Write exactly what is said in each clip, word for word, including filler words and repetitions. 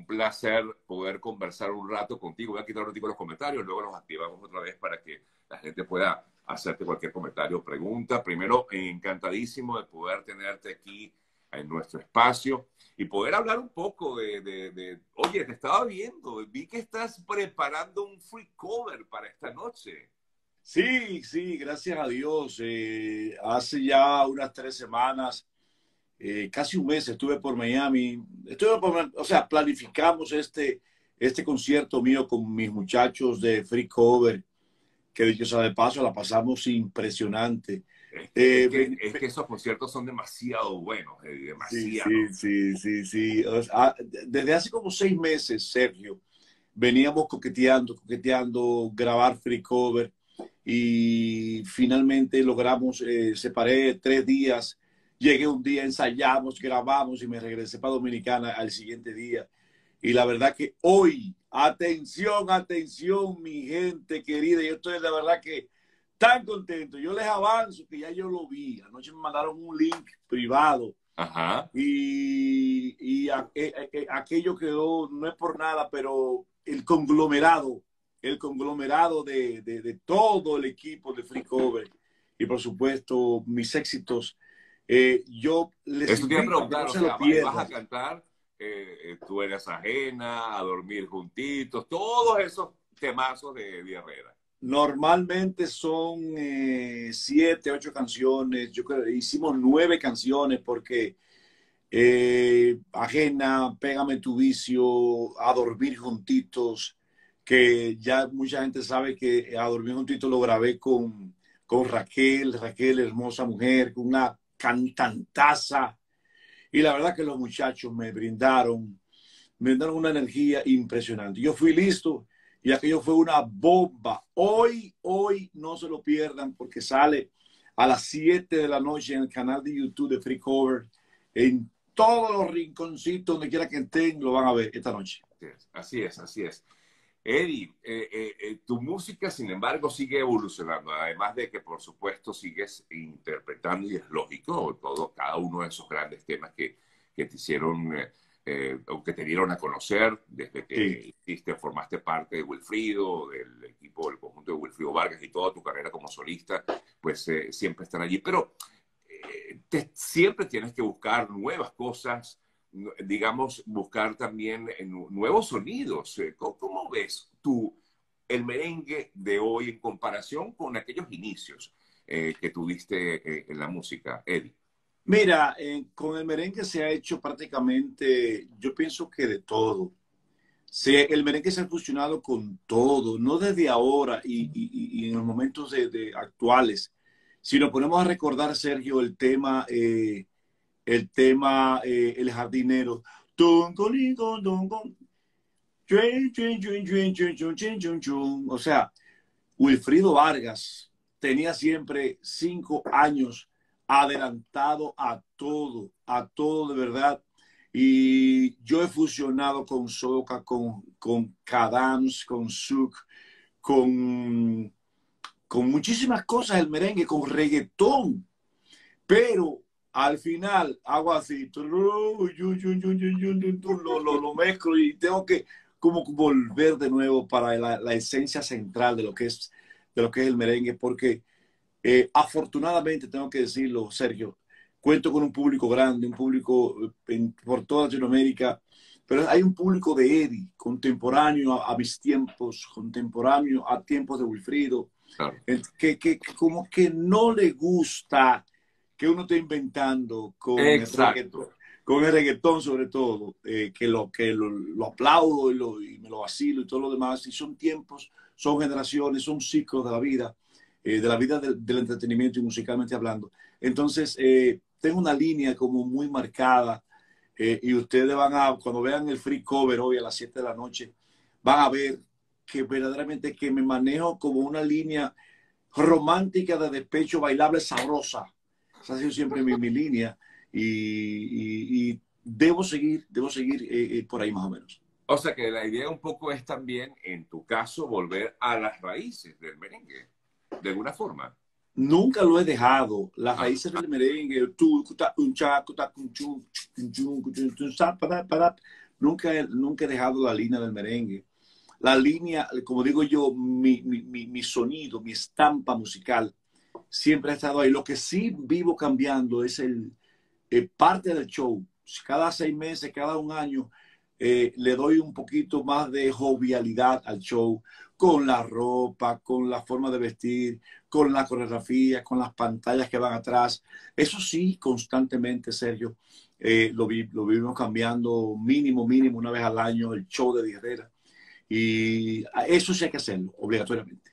placer poder conversar un rato contigo. Voy a quitar un ratito los comentarios, luego los activamos otra vez para que la gente pueda hacerte cualquier comentario o pregunta. Primero, encantadísimo de poder tenerte aquí en nuestro espacio y poder hablar un poco de, de, de... Oye, te estaba viendo, vi que estás preparando un free cover para esta noche. Sí, sí, gracias a Dios. Eh, hace ya unas tres semanas, eh, casi un mes, estuve por Miami. Estuve por, o sea, planificamos este, este concierto mío con mis muchachos de free cover, que dicho sea de paso, la pasamos impresionante. Es que, es Eh, que, ven- es que esos conciertos son demasiado buenos, eh, sí, sí, demasiado. sí, sí, sí. O sea, desde hace como seis meses, Sergio, veníamos coqueteando, coqueteando, grabar free cover y finalmente logramos, eh, separé tres días, llegué un día, ensayamos, grabamos y me regresé para Dominicana al siguiente día. Y la verdad que hoy, atención, atención, mi gente querida, yo estoy la verdad que tan contento. Yo les avanzo que ya yo lo vi. Anoche me mandaron un link privado Ajá. y, y a, a, a, aquello quedó, no es por nada, pero el conglomerado, el conglomerado de, de, de todo el equipo de Free Cover y por supuesto mis éxitos. Eh, yo les Eso te iba a invito a que preguntar, no o se lo sea, va- y vas pierdan. a cantar, eh, eh, tú eres ajena, a dormir juntitos, todos esos temazos de, de Herrera. Normalmente son eh, siete, ocho canciones. Yo creo que hicimos nueve canciones porque eh, Ajena, Pégame tu vicio, A dormir juntitos, que ya mucha gente sabe que A dormir juntitos lo grabé con, con Raquel, Raquel, hermosa mujer, una cantantaza. Y la verdad que los muchachos me brindaron, me brindaron una energía impresionante. Yo fui listo y aquello fue una bomba. Hoy, hoy no se lo pierdan porque sale a las siete de la noche en el canal de YouTube de Free Cover. En todos los rinconcitos, donde quiera que estén, lo van a ver esta noche. Así es, así es. Así es. Eddie, eh, eh, eh, tu música, sin embargo, sigue evolucionando, además de que, por supuesto, sigues interpretando, y es lógico, todo, cada uno de esos grandes temas que, que te hicieron, eh, eh, o que te dieron a conocer desde Sí. que hiciste, formaste parte de Wilfrido, del equipo, del conjunto de Wilfrido Vargas y toda tu carrera como solista, pues eh, siempre están allí. Pero eh, te, siempre tienes que buscar nuevas cosas, digamos, buscar también nuevos sonidos. ¿Cómo, cómo ves tú el merengue de hoy en comparación con aquellos inicios eh, que tuviste eh, en la música, Eddie? Mira, eh, con el merengue se ha hecho prácticamente, yo pienso que de todo. Se, el merengue se ha fusionado con todo, no desde ahora y, y, y en los momentos de, de actuales. Si nos ponemos a recordar, Sergio, el tema, eh, el tema, eh, El jardinero. O sea, Wilfrido Vargas tenía siempre cinco años adelantado a todo, a todo de verdad. Y yo he fusionado con Soca, con, con Kadams, con Zouk, con, con muchísimas cosas el merengue, con reggaetón. Pero al final hago así, lo, lo, lo mezclo y tengo que como volver de nuevo para la, la esencia central de lo que es, de lo que es el merengue, porque eh, afortunadamente, tengo que decirlo, Sergio, cuento con un público grande, un público en, por toda Latinoamérica, pero hay un público de Eddie, contemporáneo a, a mis tiempos, contemporáneo a tiempos de Wilfrido, Claro. el, que, que, que como que no le gusta que uno esté inventando con el reggaetón, Exacto. con el reggaetón sobre todo, eh, que, lo, que lo, lo aplaudo y, lo, y me lo vacilo y todo lo demás, y son tiempos, son generaciones, son ciclos de la vida, eh, de la vida del, del entretenimiento y musicalmente hablando. Entonces, eh, tengo una línea como muy marcada eh, y ustedes van a, cuando vean el free cover hoy a las siete de la noche, van a ver que verdaderamente que me manejo como una línea romántica de despecho, bailable, sabrosa. Esa ha sido siempre mi, mi línea y, y, y, debo seguir, debo seguir eh, eh, por ahí más o menos. O sea que la idea un poco es también, en tu caso, volver a las raíces del merengue, de alguna forma. Nunca lo he dejado. Las Ah, raíces del merengue, tú, un cha, un chun, nunca, he- nunca he dejado la línea del merengue. La línea, como digo yo, mi, mi, mi, mi sonido, mi estampa musical, siempre ha estado ahí. Lo que sí vivo cambiando es el eh, parte del show. Cada seis meses, cada un año, eh, le doy un poquito más de jovialidad al show, con la ropa, con la forma de vestir, con la coreografía, con las pantallas que van atrás. Eso sí, constantemente, Sergio, eh, lo, vi, lo vivimos cambiando mínimo, mínimo, una vez al año, el show de Eddie Herrera. Y eso sí hay que hacerlo, obligatoriamente.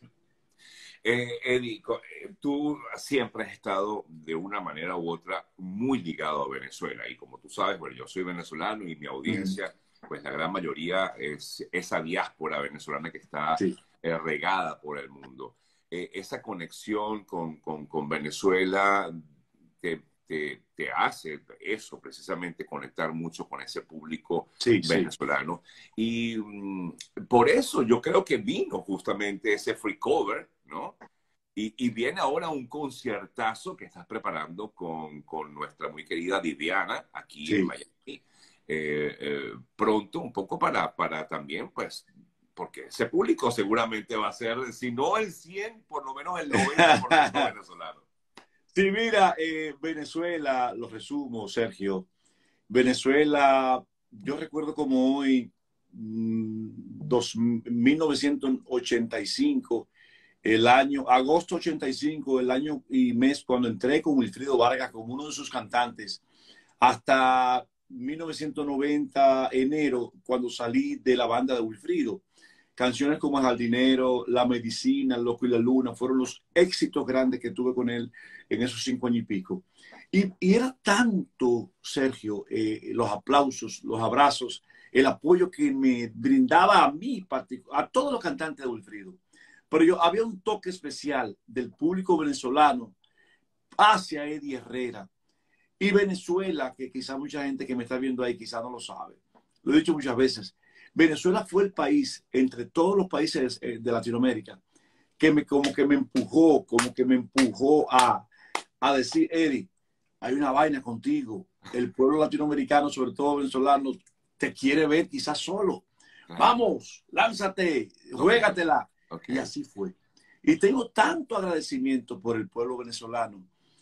Eh, Eddie, co- eh, tú siempre has estado de una manera u otra muy ligado a Venezuela y como tú sabes, bueno, yo soy venezolano y mi Mm, audiencia, pues la gran mayoría es esa diáspora venezolana que está sí, eh, regada por el mundo. Eh, esa conexión con, con, con Venezuela te, te, te hace eso, precisamente conectar mucho con ese público sí, sí. venezolano. Y mm, por eso yo creo que vino justamente ese free cover, ¿no? Y, y viene ahora un conciertazo que estás preparando con, con nuestra muy querida Viviana aquí en Sí. Miami. Eh, eh, pronto, un poco para, para también, pues, porque ese público seguramente va a ser, si no el cien, por lo menos el noventa por ciento venezolano. Sí, mira, eh, Venezuela, lo resumo, Sergio. Venezuela, yo recuerdo como hoy, mm, dos, mil novecientos ochenta y cinco, el año, agosto ochenta y cinco, el año y mes cuando entré con Wilfrido Vargas como uno de sus cantantes, hasta mil novecientos noventa, enero, cuando salí de la banda de Wilfrido. Canciones como El Jardinero, La Medicina, El Loco y la Luna fueron los éxitos grandes que tuve con él en esos cinco años y pico. Y, y era tanto, Sergio, eh, los aplausos, los abrazos, el apoyo que me brindaba a mí, a todos los cantantes de Wilfrido. Pero yo había un toque especial del público venezolano hacia Eddie Herrera y Venezuela, que quizá mucha gente que me está viendo ahí quizá no lo sabe. Lo he dicho muchas veces. Venezuela fue el país, entre todos los países eh, de Latinoamérica, que me, como que me empujó, como que me empujó a, a decir, Eddie, hay una vaina contigo. El pueblo latinoamericano, sobre todo venezolano, te quiere ver quizás solo. Claro. Vamos, lánzate, Ok, juégatela. ok. Y así fue. Y tengo tanto agradecimiento por el pueblo venezolano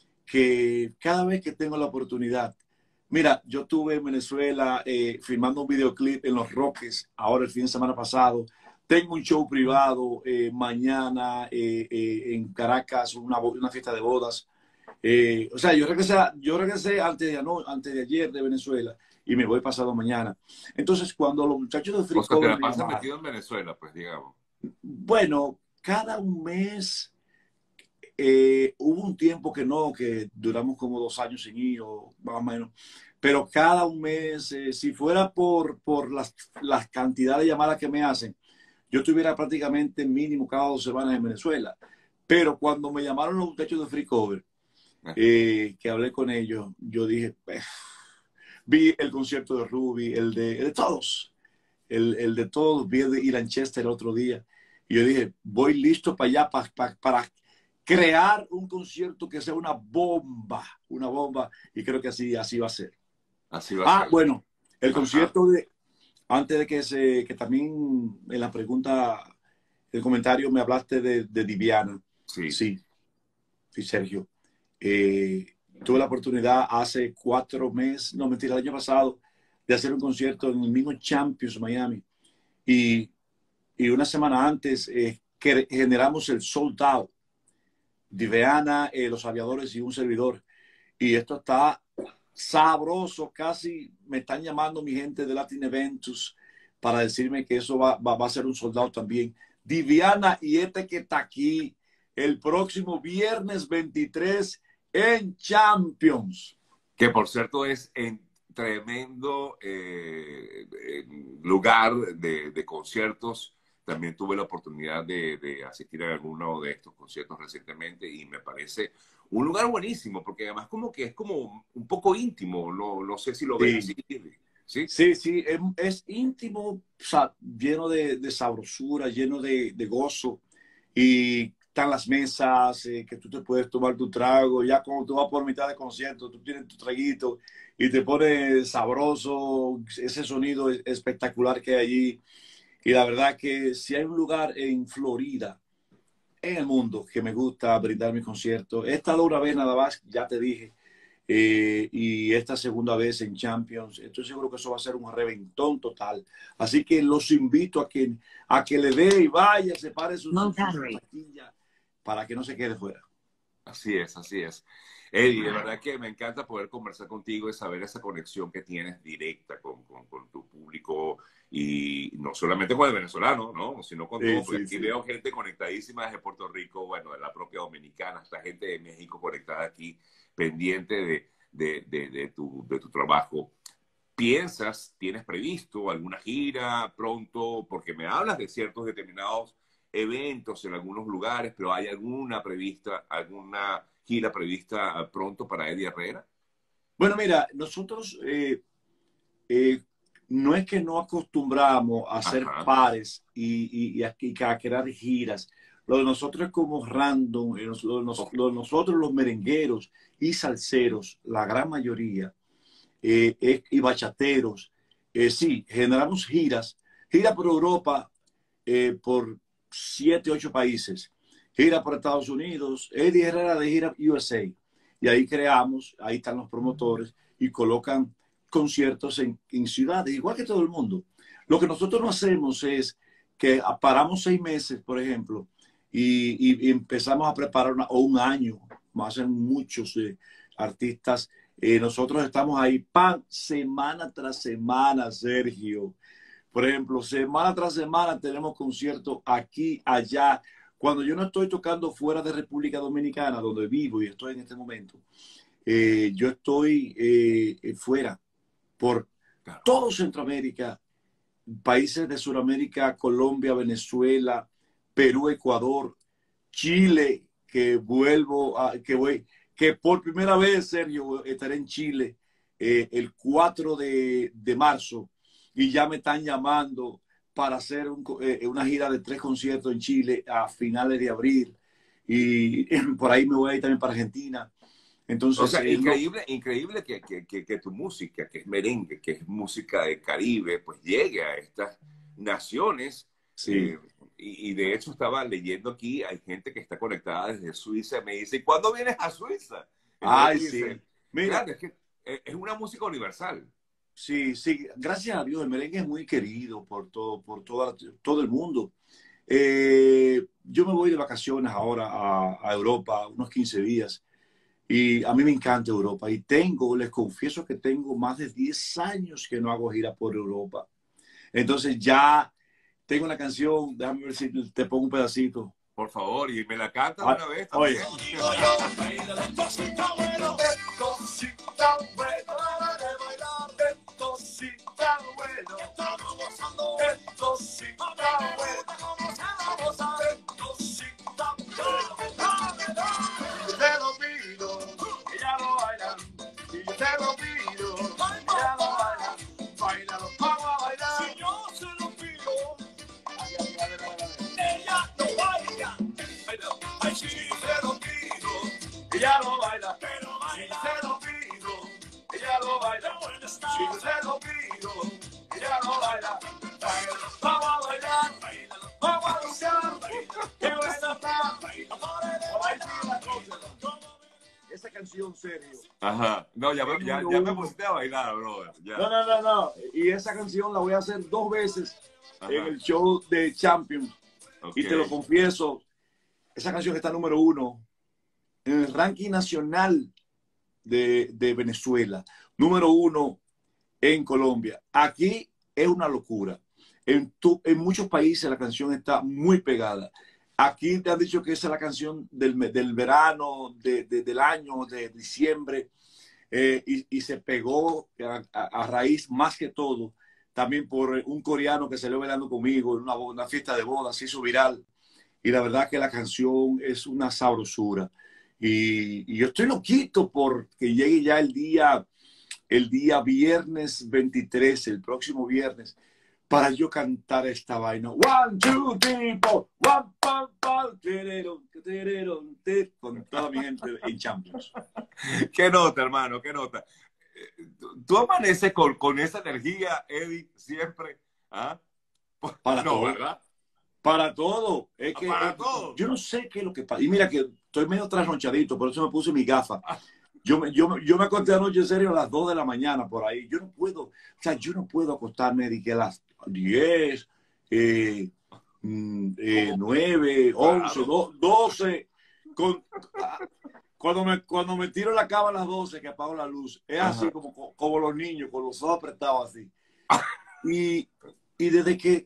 que cada vez que tengo la oportunidad, mira, yo estuve en Venezuela eh, filmando un videoclip en Los Roques, ahora el fin de semana pasado. Tengo un show privado eh, mañana eh, eh, en Caracas, una, una, fiesta de bodas. Eh, o sea, yo regresé, yo regresé antes, de, no, antes de ayer de Venezuela y me voy pasado mañana. Entonces, cuando los muchachos de O Free sea, te Cover la me pasas llamaron, metido en Venezuela, pues, digamos. bueno, cada un mes. Eh, hubo un tiempo que no, que duramos como dos años sin ir, o más o menos, pero cada un mes, eh, si fuera por, por las, las cantidades de llamadas que me hacen, yo estuviera prácticamente mínimo cada dos semanas en Venezuela. Pero cuando me llamaron los muchachos de Free Cover, eh, que hablé con ellos, yo dije, vi el concierto de Ruby, el de, el de todos, el, el, de todos, vi el de Ilan Chester el otro día, y yo dije, voy listo para allá pa, pa, para crear un concierto que sea una bomba, una bomba, y creo que así, así va a ser. Así va a Ah, ser. bueno, el Ajá. concierto de, antes de que se, que también en la pregunta, el comentario me hablaste de, de Diviana. Sí. Sí, sí, Sergio. Eh, tuve la oportunidad hace cuatro meses, no mentira, el año pasado, de hacer un concierto en el mismo Champions Miami. Y, y una semana antes eh, que generamos el sold out. Diveana, eh, los aviadores y un servidor. Y esto está sabroso, casi me están llamando mi gente de Latin Eventus para decirme que eso va, va, va a ser un soldado también. Diviana y este que está aquí el próximo viernes veintitrés en Champions. Que por cierto es en tremendo eh, lugar de, de, conciertos. También tuve la oportunidad de, de asistir a alguno de estos conciertos recientemente y me parece un lugar buenísimo, porque además como que es como un poco íntimo, no, no sé si lo ves Sí, así. ¿Sí? sí, sí, es, es íntimo, o sea, lleno de, de sabrosura, lleno de, de gozo. Y están las mesas, eh, que tú te puedes tomar tu trago. Ya cuando tú vas por mitad de concierto, tú tienes tu traguito y te pones sabroso, ese sonido espectacular que hay allí. Y la verdad que si hay un lugar en Florida, en el mundo, que me gusta brindar mis conciertos, he estado una vez nada más, ya te dije, eh, y esta segunda vez en Champions, estoy seguro que eso va a ser un reventón total. Así que los invito a que, a que le dé y vaya, separe sus, sus taquillas para que no se quede fuera. Así es, así es. Eddie, de verdad que me encanta poder conversar contigo y saber esa conexión que tienes directa con, con, con tu público y no solamente con el venezolano, ¿no? Sino con Sí, todo, porque sí, aquí sí. veo gente conectadísima desde Puerto Rico, bueno, de la propia Dominicana, hasta gente de México conectada aquí, pendiente de, de, de, de, tu, de tu trabajo. ¿Piensas, tienes previsto alguna gira pronto? Porque me hablas de ciertos determinados eventos en algunos lugares, pero ¿hay alguna prevista, alguna gira prevista pronto para Eddie Herrera? Bueno, mira, nosotros eh, eh, no es que no acostumbramos a hacer Ajá. pares y, y, y a, y a crear giras. Lo de nosotros es como random, eh, lo, de nos, lo de nosotros los merengueros y salseros, la gran mayoría, eh, es- y bachateros, eh, sí, generamos giras, gira por Europa, eh, por siete, ocho países, gira por Estados Unidos, Eddie Herrera de gira U S A, y ahí creamos, ahí están los promotores y colocan conciertos en, en ciudades, igual que todo el mundo. Lo que nosotros no hacemos es que paramos seis meses, por ejemplo, y, y- y empezamos a preparar una, o un año, más en muchos eh, artistas. Eh, nosotros estamos ahí, pan, semana tras semana, Sergio. Por ejemplo, semana tras semana tenemos conciertos aquí, allá. Cuando yo no estoy tocando fuera de República Dominicana, donde vivo y estoy en este momento, eh, yo estoy eh, fuera por Claro. todo Centroamérica, países de Sudamérica, Colombia, Venezuela, Perú, Ecuador, Chile, que vuelvo a, que voy, que por primera vez, Sergio, estaré en Chile eh, el cuatro de, de marzo y ya me están llamando para hacer un, eh, una gira de tres conciertos en Chile a finales de abril y por ahí me voy a ir también para Argentina. O Entonces, sea, eh, no, increíble, increíble que, que, que, que tu música, que es merengue, que es música del Caribe, pues llegue a estas naciones. sí. eh, y, y de hecho estaba leyendo aquí, hay gente que está conectada desde Suiza, me dice, ¿y cuándo vienes a Suiza? Entonces Ay, tú dices, sí. Mira, claro, es que es es una música universal. sí, sí, gracias a Dios, el merengue es muy querido por todo, por toda, todo el mundo. Eh, yo me voy de vacaciones ahora a, a Europa, unos quince días, y a mí me encanta Europa. Y tengo, les confieso que tengo más de diez años que no hago gira por Europa. Entonces ya tengo una canción, déjame ver si te pongo un pedacito. Por favor, y me la cantas de Ah, una vez oye, también. ella lo baila, pero si se lo pido, ella lo baila, si se lo pido, ella lo baila, vamos a bailar, vamos a luchar, qué buena está, esa canción, Sergio. Ajá. No, ya me, Es ya, número ya me uno. pusiste a bailar, brother. No, Ya. no, no, no. Y esa canción la voy a hacer dos veces en Ajá. el show de Champions. Ok. Y te lo confieso, esa canción está número uno en el ranking nacional de, de Venezuela, número uno en Colombia. Aquí es una locura. En, tu, en muchos países la canción está muy pegada. Aquí te han dicho que esa es la canción del, del verano, de, de, del año, de diciembre, eh, y, y se pegó a, a, a raíz más que todo también por un coreano que salió bailando conmigo en una, una fiesta de boda, se hizo viral. Y la verdad que la canción es una sabrosura. Y, y yo estoy loquito porque llegue ya el día, el día viernes veintitrés, el próximo viernes, para yo cantar esta vaina. One, two, three, four. One, pam, pam, tererón, tererón, te- con toda mi gente en Champions. Qué nota, hermano, qué nota. Eh, Tú, tú amaneces con, con esa energía, Eddie, siempre. ¿Ah? Para No, todo. ¿verdad? Para todo. Es que Para eh, todo. yo no sé qué es lo que pasa. Y mira que estoy medio trasnochadito, por eso me puse mi gafa. Yo me, yo, me- yo me acosté anoche en serio a las dos de la mañana por ahí. Yo no puedo, o sea, yo no puedo acostarme de que a las diez, eh, mm, eh, nueve, once, Claro. do- doce. Con, ah, cuando, me, cuando me tiro la cama a las doce, que apago la luz, es así Ajá. como, como los niños, con los ojos apretados así. Y, y desde que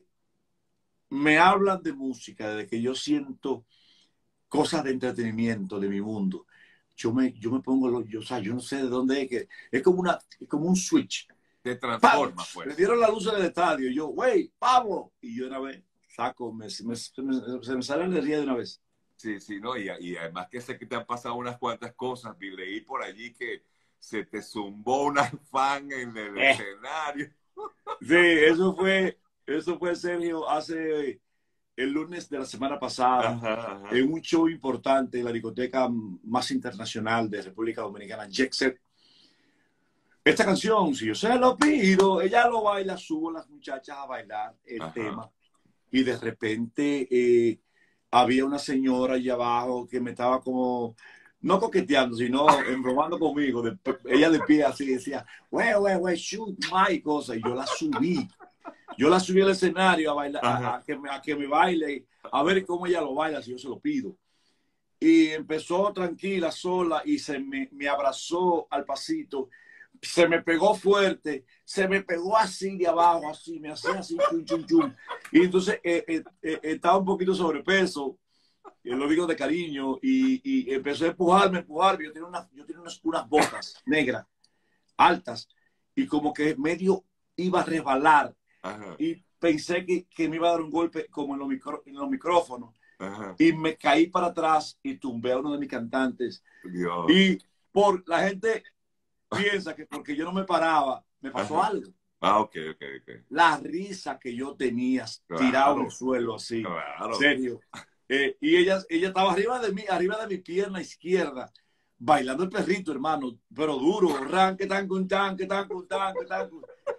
me hablan de música, desde que yo siento cosas de entretenimiento de mi mundo, yo me, yo me pongo, lo- yo, o sea, yo no sé de dónde es que, es como, una, es como un switch. Te ¡Pam! transforma, Me pues. dieron la luz en el estadio, y yo, güey, Pablo, y yo una vez saco, me, me- se, me, se me sale la energía de una vez. Sí, sí, ¿no? Y, y además que sé que te han pasado unas cuantas cosas. Vi leí por allí que se te zumbó una fan en el Eh, escenario. sí, eso fue, eso fue Sergio hace el lunes de la semana pasada, Ajá, ajá. en un show importante en la discoteca más internacional de República Dominicana, Jet Set. Esta canción, si yo se lo pido, ella lo baila, subo a las muchachas a bailar el Ajá. tema y de repente eh, había una señora allá abajo que me estaba como, no coqueteando, sino embromando conmigo. De, ella de pie así decía, wey, wey, wey, shoot my cosa. Y yo la subí. Yo la subí al escenario a, bailar, a, Ajá. a, que, me, a que me baile, a ver cómo ella lo baila si yo se lo pido. Y empezó tranquila, sola, y se me, me abrazó al pasito. Se me pegó fuerte, se me pegó así de abajo, así, me hacía así, chum, chum, chum. Y entonces eh, eh, eh, estaba un poquito sobrepeso, eh, lo digo de cariño, y, y empezó a empujarme, empujarme. Yo tenía unas, yo tenía unas, unas botas negras, altas, y como que medio iba a resbalar, Ajá. y pensé que, que me iba a dar un golpe como en los, micro, en los micrófonos, Ajá. y me caí para atrás y tumbé a uno de mis cantantes. Dios. Y por la gente piensa que porque yo no me paraba, me pasó Ajá. algo. Ah, ok, ok, ok. La risa que yo tenía tirado en el Claro, suelo así, claro. serio. Eh, y ella, ella estaba arriba de mí, arriba de mi pierna izquierda, bailando el perrito, hermano, pero duro, ran, que tan, con tan, que tan, con tan, que tan.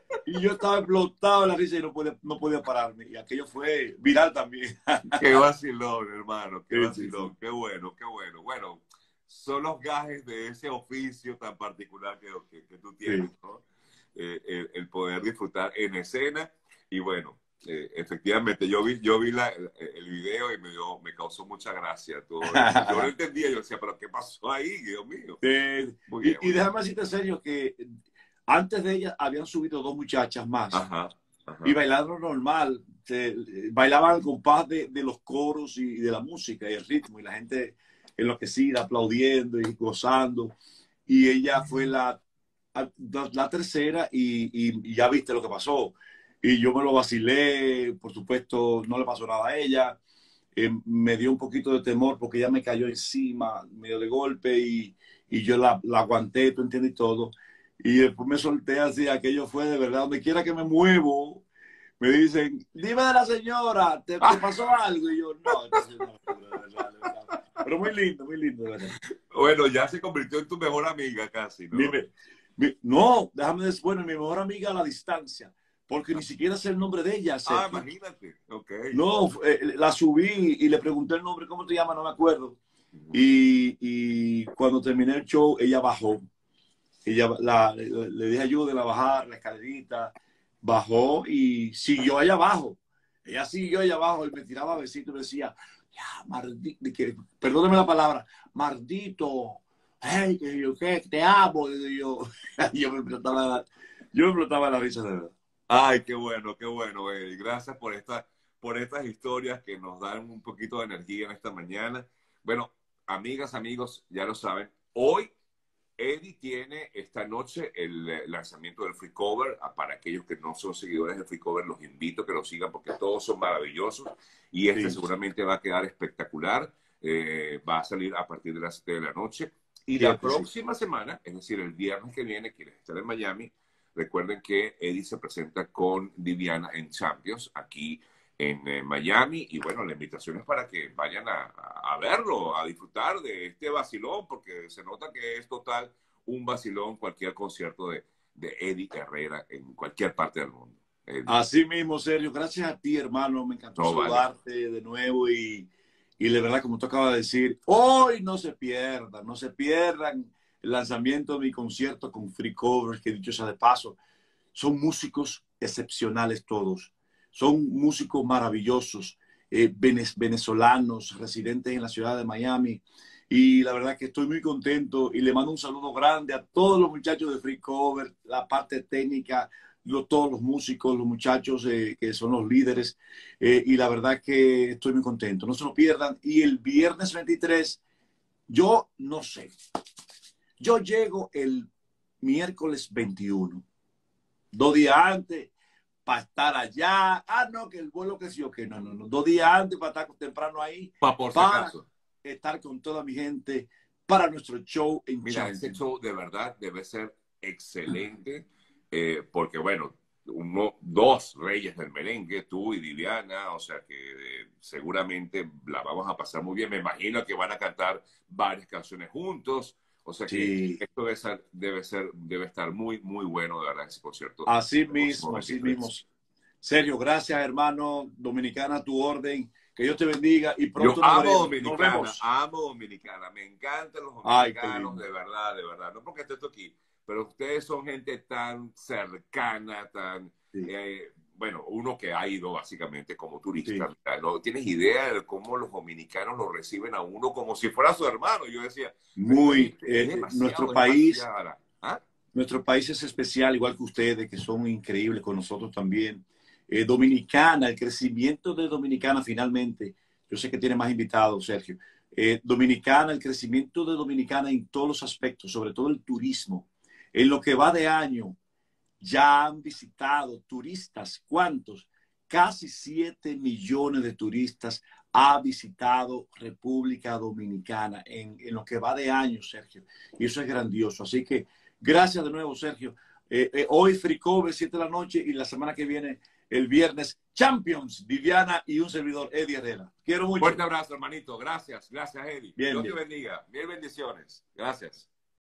Y yo estaba explotado de la risa y no podía, no podía pararme. Y aquello fue viral también. Qué vacilón, hermano, qué Sí, sí, vacilón, sí. qué bueno, qué bueno. Bueno, son los gajes de ese oficio tan particular que, que, que tú tienes, Sí. ¿no? Eh, el, el poder disfrutar en escena. Y bueno, eh, efectivamente, yo vi, yo vi la, el, el video y me, dio, me causó mucha gracia todo eso. Yo no entendía, yo decía, pero ¿qué pasó ahí, Dios mío? Eh, Muy bien, y, y muy bien. déjame decirte en serio que antes de ella habían subido dos muchachas más Ajá, y ajá. bailaron normal. Se, bailaban al compás de, de los coros y de la música y el ritmo, y la gente enloquecida, aplaudiendo y gozando. Y ella fue la, la, la tercera y, y, y ya viste lo que pasó. Y yo me lo vacilé, por supuesto, no le pasó nada a ella. Eh, me dio un poquito de temor porque ella me cayó encima, medio de golpe, y, y yo la, la aguanté, tú entiendes, y todo. Y después me solté así, aquello fue de verdad, donde quiera que me muevo, me dicen, dime de la señora, ¿te, te pasó algo? Y yo, no, entonces, no, de verdad, de verdad. Pero muy lindo, muy lindo, de verdad. Bueno, ya se convirtió en tu mejor amiga casi, Mi, ¿no? mi, no, déjame decir, bueno, mi mejor amiga a la distancia, porque ni siquiera sé el nombre de ella, Ah, Sergio. imagínate. Ok. No, eh, la subí y le pregunté el nombre, ¿cómo te llamas? No me acuerdo. Y, y cuando terminé el show, ella bajó. Ella, la, le, le dije ayúdenla a bajar la escalerita. Bajó y siguió allá abajo. Ella siguió allá abajo y me tiraba besitos y me decía, ya, maldito, que, perdóneme la palabra, maldito, hey, que yo qué, te amo. Y yo, yo me explotaba, yo me explotaba la risa de verdad. Ay, qué bueno, qué bueno, Eddie. Gracias por, esta, por estas historias que nos dan un poquito de energía en esta mañana. Bueno, amigas, amigos, ya lo saben. Hoy Eddie tiene esta noche el eh, lanzamiento del Free Cover. Ah, para aquellos que no son seguidores del Free Cover, los invito a que lo sigan porque todos son maravillosos. Y este Sí, seguramente va a quedar espectacular. Eh, va a salir a partir de las siete de la noche. Y la siete, sí. próxima semana, es decir, el viernes que viene, quienes estén en Miami, Recuerden que Eddie se presenta con Diviana en Champions aquí en eh, Miami. Y bueno, la invitación es para que vayan a, a verlo, a disfrutar de este vacilón, porque se nota que es total un vacilón cualquier concierto de, de Eddie Herrera en cualquier parte del mundo. Eddie. Así mismo, Sergio. Gracias a ti, hermano. Me encantó no, saludarte vale. de nuevo y, y de verdad, como tú acabas de decir, hoy no se pierdan, no se pierdan el lanzamiento de mi concierto con Free Covers, que dicho sea de paso, son músicos excepcionales todos. Son músicos maravillosos, eh, venezolanos, residentes en la ciudad de Miami. Y la verdad que estoy muy contento y le mando un saludo grande a todos los muchachos de Free Cover, la parte técnica, los, todos los músicos, los muchachos eh, que son los líderes. Eh, y la verdad que estoy muy contento. No se lo pierdan. Y el viernes veintitrés, yo no sé. Yo llego el miércoles veintiuno, dos días antes, para estar allá. Ah, no, que el vuelo que sí o que no, no, no. Dos días antes para estar temprano ahí. Pa por si para acaso. estar con toda mi gente para nuestro show en Mira, Champions. ese show de verdad debe ser excelente, eh, porque bueno, uno, dos reyes del merengue, tú y Diviana, o sea que eh, seguramente la vamos a pasar muy bien. Me imagino que van a cantar varias canciones juntos. O sea que sí. esto debe ser, debe ser, debe estar muy, muy bueno, de verdad, ese concierto. Así mismo, así mismo. Sergio, gracias, hermano. Dominicana, tu orden. Que Dios te bendiga y pronto Yo nos amo veremos. Dominicana, Nos vemos. amo Dominicana. Me encantan los Ay, dominicanos, de verdad, de verdad. No porque esté esto aquí, pero ustedes son gente tan cercana, tan... Sí. Eh, bueno, uno que ha ido básicamente como turista, Sí. ¿no? ¿Tienes idea de cómo los dominicanos lo reciben a uno como si fuera su hermano? Yo decía, muy, es eh, nuestro país, ¿ah? nuestro país es especial, igual que ustedes, que son increíbles con nosotros también. Eh, Dominicana, el crecimiento de Dominicana finalmente, yo sé que tiene más invitados, Sergio. Eh, Dominicana, el crecimiento de Dominicana en todos los aspectos, sobre todo el turismo. En lo que va de año, ya han visitado turistas, ¿cuántos? Casi siete millones de turistas ha visitado República Dominicana en, en lo que va de año, Sergio. Y eso es grandioso. Así que gracias de nuevo, Sergio. Eh, eh, hoy Free Cover, siete de la noche, y la semana que viene, el viernes, Champions, Diviana y un servidor, Eddie Herrera. Quiero mucho. Fuerte abrazo, hermanito. Gracias. Gracias, Eddie. Bien, Dios bien. te bendiga. Mil bendiciones. Gracias.